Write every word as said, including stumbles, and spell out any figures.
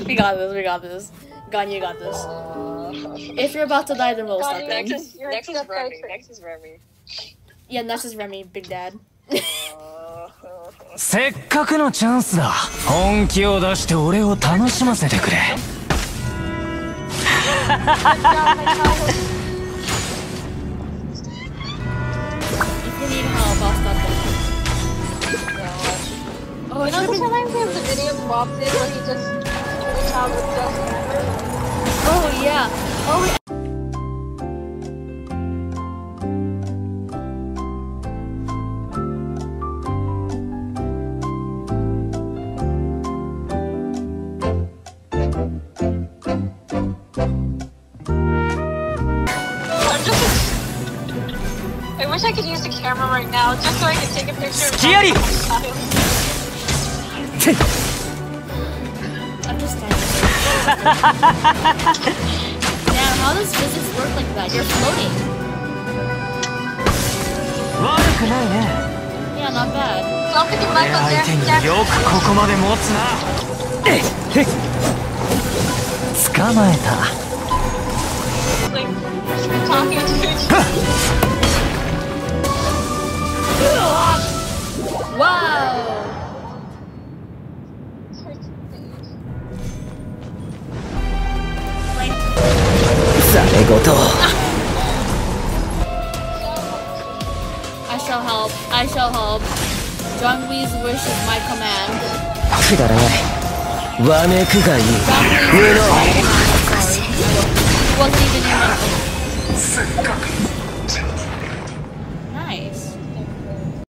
We got this, we got this. Ganyu got this. Uh, If you're about to die, then we'll stop next him. is, next is Remy. Next is Remy. Yeah, next is Remy, Big Dad. せっかくのチャンスだ。本気を出して俺を楽しませてくれ。 If you need help, I'll stop them. Oh, you know, sometimes there's a video of Bob did where he just the child with just Oh yeah. Oh yeah. I wish I could use the camera right now just so I could take a picture of Scary. my I'm just standing Damn, how does physics work like that? You're floating. 悪くないね。 Yeah, not bad. Don't forget 俺 Michael 相手 Jackson. によくここまで持つな。捕まえた。 Like, talking to Wow. ざれ言。 I shall help. I shall help. John Wee's wish is my command. くだらない。わめくがいい。 John Wee's wish. Sorry. He wasn't even human.